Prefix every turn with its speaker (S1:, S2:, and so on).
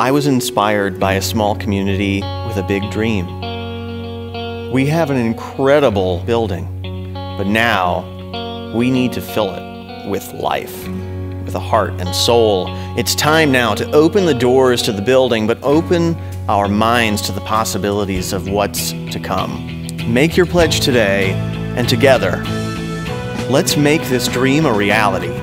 S1: I was inspired by a small community with a big dream. We have an incredible building, but now we need to fill it with life, with a heart and soul. It's time now to open the doors to the building, but open our minds to the possibilities of what's to come. Make your pledge today, and together, let's make this dream a reality.